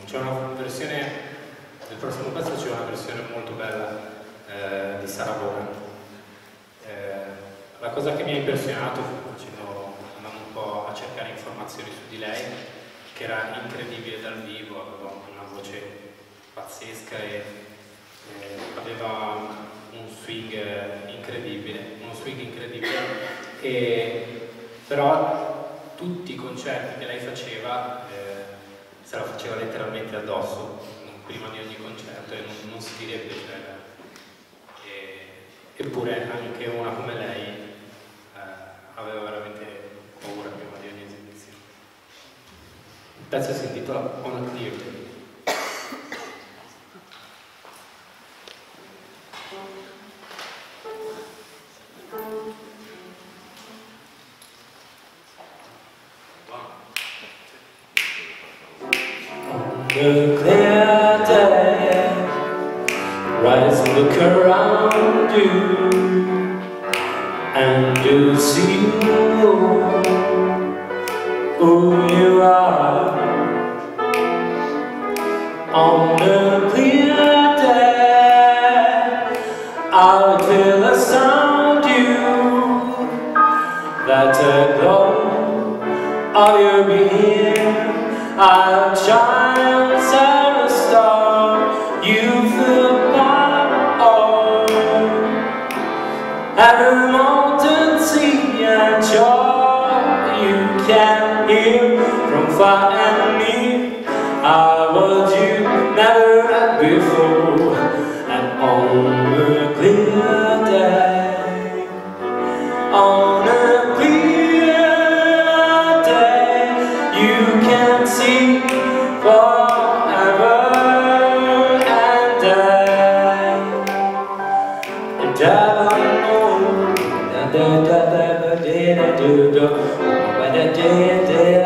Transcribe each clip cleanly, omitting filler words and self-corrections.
c'è una versione del prossimo pezzo, c'è una versione molto bella di Sarah Vaughan. La cosa che mi ha impressionato andando un po' a cercare informazioni su di lei, che era incredibile dal vivo, aveva una voce pazzesca e aveva un swing incredibile, però tutti i concerti che lei faceva se la faceva letteralmente addosso prima di ogni concerto e non si direbbe, eppure anche una come lei aveva veramente paura prima di ogni esibizione. Il pezzo si intitola On a Clear Day. The clear day, rise and look around you, and you see who you are. On a clear day, I feel around you, that the glow of your being. I'll shine as a star. You fill my heart. Every mountain, sea and shore, you can hear from far and near. I was you never had before, and on a clear day, on a clear day, you can see forever and I know that the day I do when the day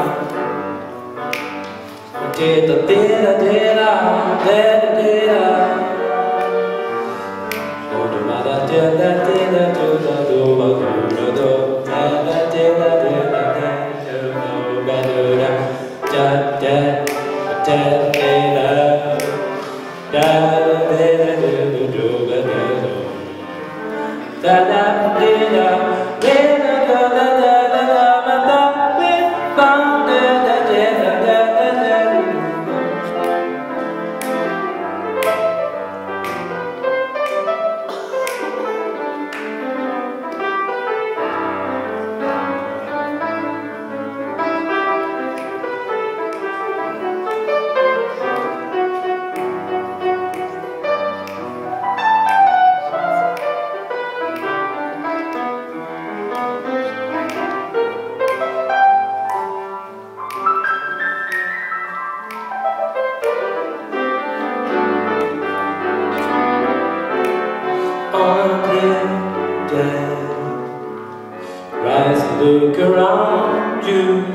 rise and look around you,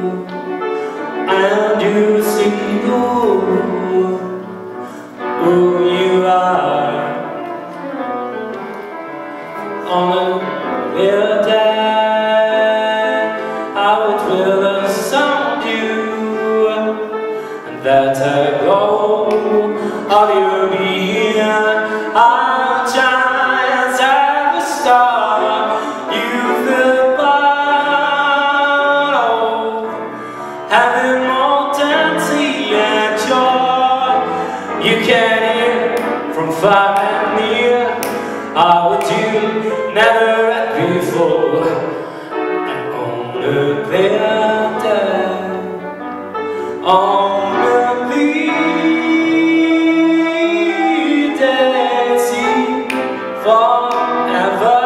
and you see who you are. On a clear day, I would feel around you, and that I glow of your being. I'll shine as a star. You fill having mountain, sea and shore, you can hear from far and near. I would you never had before, and on a clear day, on a clear day, see forever.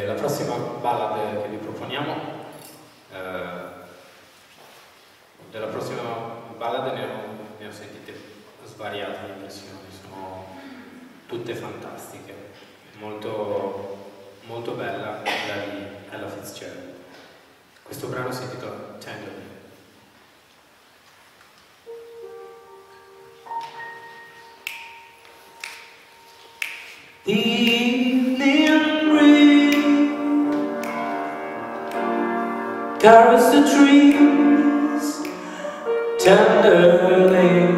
La prossima ballad che vi proponiamo, della prossima ballad ne ho sentite svariate le versioni, sono tutte fantastiche, molto, molto bella quella di Ella Fitzgerald. Questo brano si intitola Tenderly. The evening breeze carries the trees tenderly.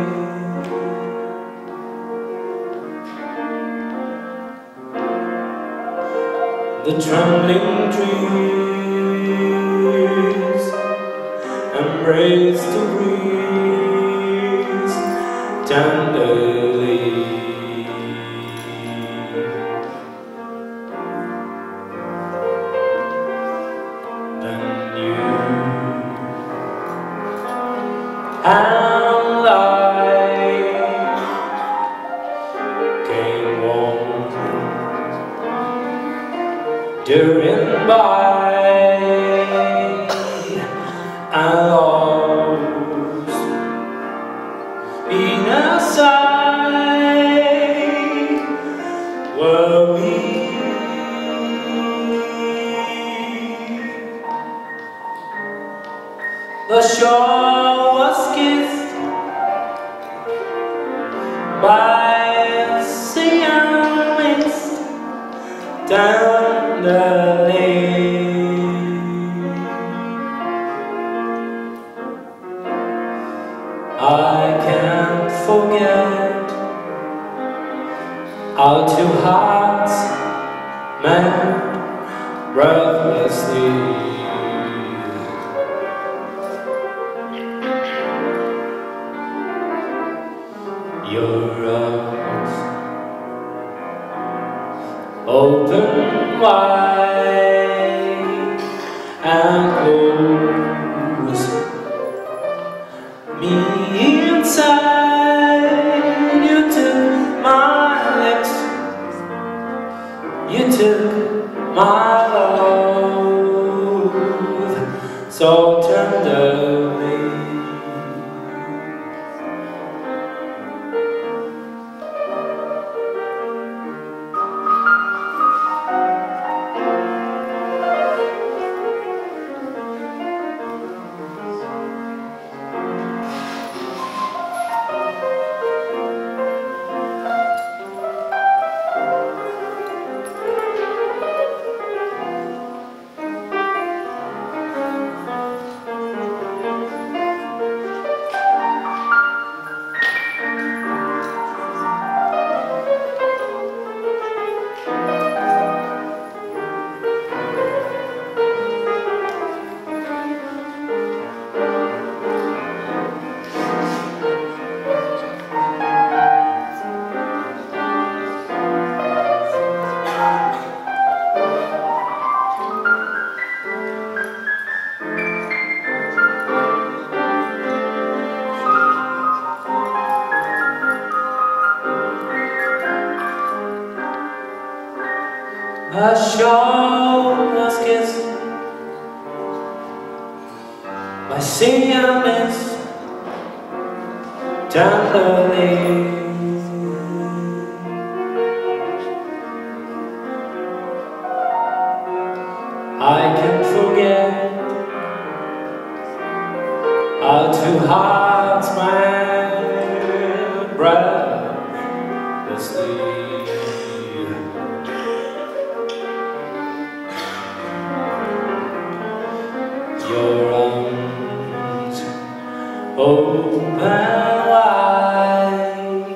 The trembling trees embrace the breeze tenderly. And light came warm during by and lost in a sight were we. The shore was kissed by sea and mist tenderly. I can't forget our two hearts met breathlessly. Your arms open wide and close me inside. You took my lips, you took my love so tenderly. A shore was kissed by sea and mist tenderly. I can't forget our two hearts met breathlessly. Your arms open wide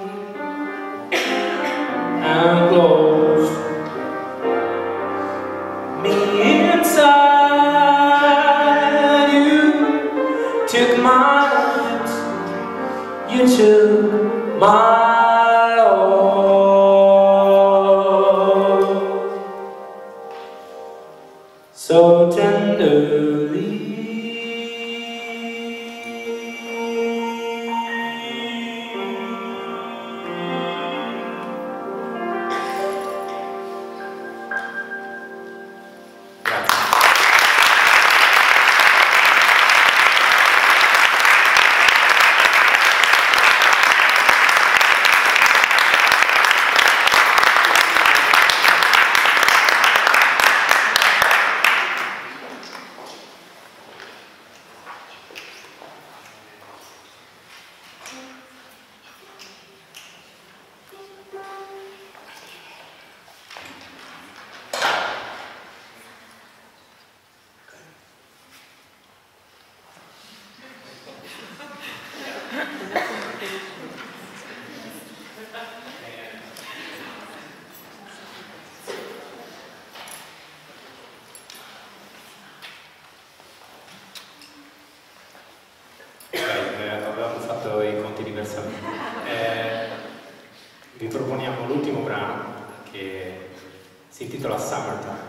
and close me inside. You took my lips, you took my love so tenderly. diversamente. Vi proponiamo l'ultimo brano che si intitola Summertime.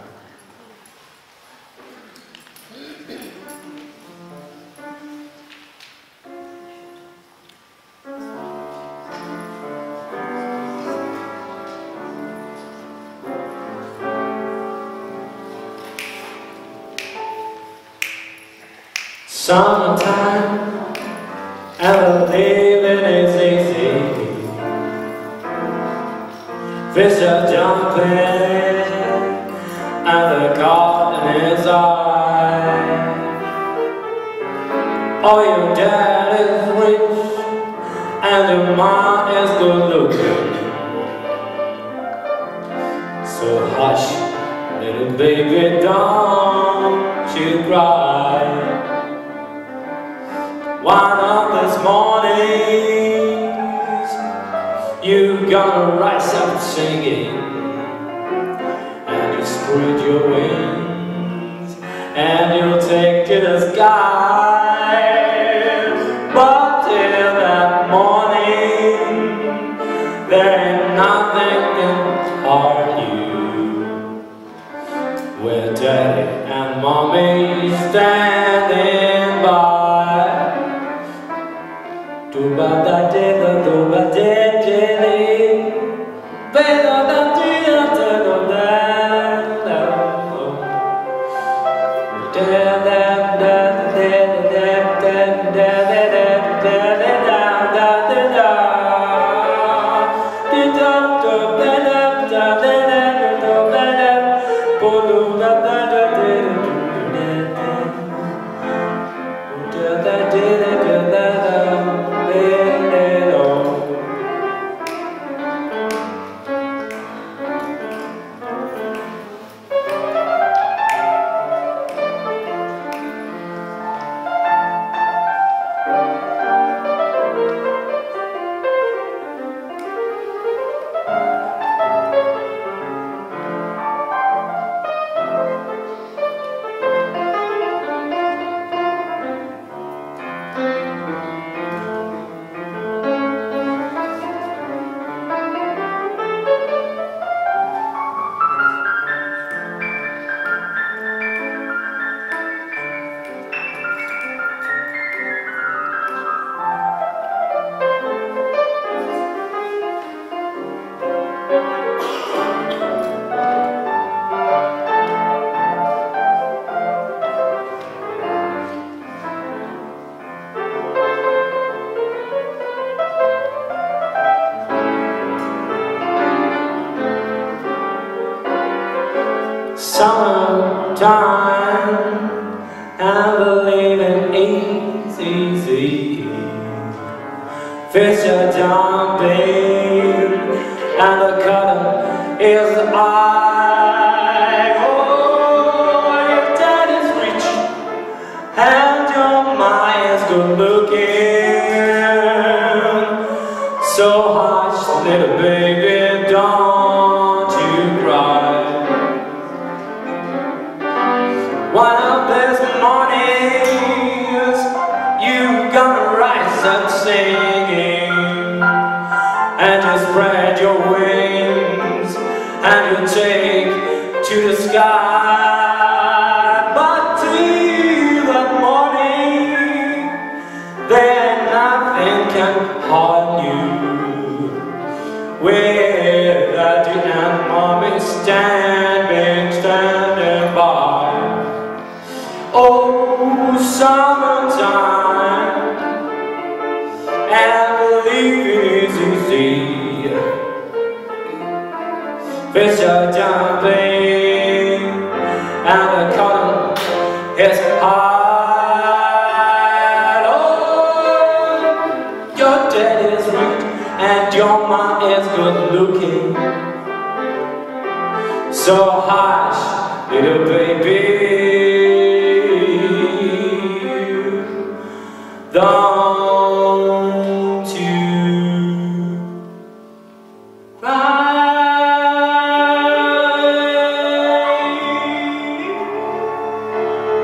Summertime, and the living is easy. Fish are jumping, and the garden is high. Oh, your dad is rich, and your mom is good looking. So hush, little baby, don't you cry. One of these mornings, you gonna rise up singing, and you spread your wings, and you'll take to the sky. But till that morning, there ain't nothing can harm you. With daddy and mommy standing by. Do ba da de da do ba de de be da da di da da da da da da da da Summertime, and the living is easy. Fish are jumping, and the cotton is high. Oh, your dad is rich, and your mom is good looking. So hush, little baby, don't you cry. One of these mornings, you gonna rise up singing, and you spread your wings, and you take to the sky. But till that morning, then nothing can harm you. With daddy and mommy standing by. Oh, summertime, and the living is easy. Fish are jumping, and the cotton is high. Oh, your dad is rich, and your mom is good looking. So hush, little baby, don't you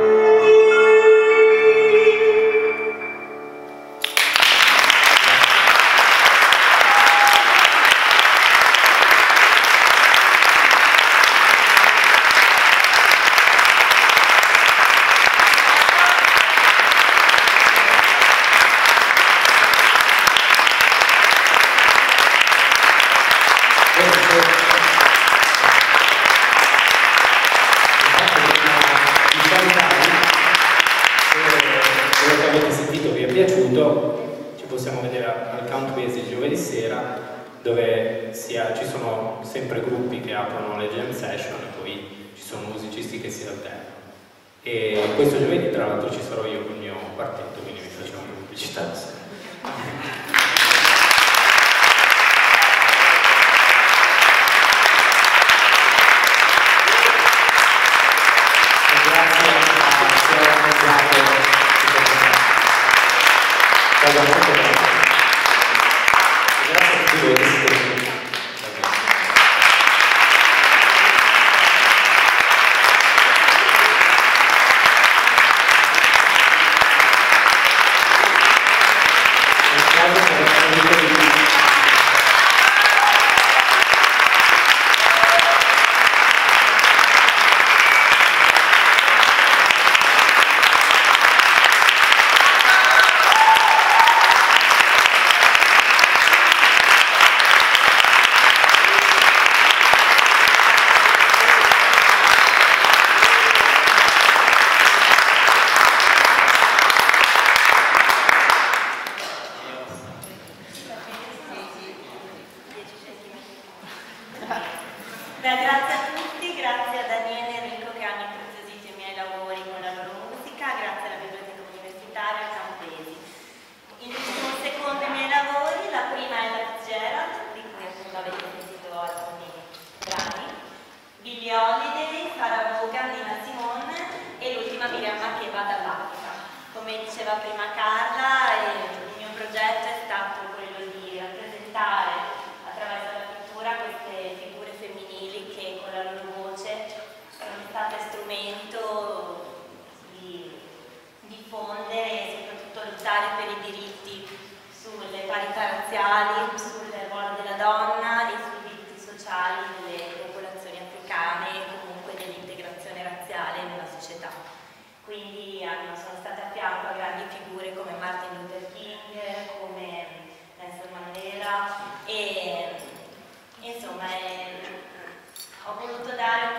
cry. solito ci possiamo vedere al Count Basie il giovedì sera, dove ci sono sempre gruppi che aprono le jam session e poi ci sono musicisti che si alternano. E questo giovedì tra l'altro ci sarò io con il mio quartetto, quindi vi facciamo pubblicità insieme. Ho voluto dare